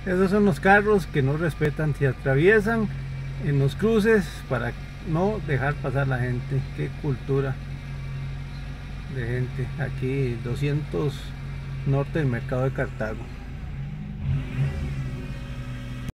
Esos son los carros que no respetan, se atraviesan en los cruces para no dejar pasar la gente. Qué cultura de gente. Aquí 200 norte del mercado de Cartago.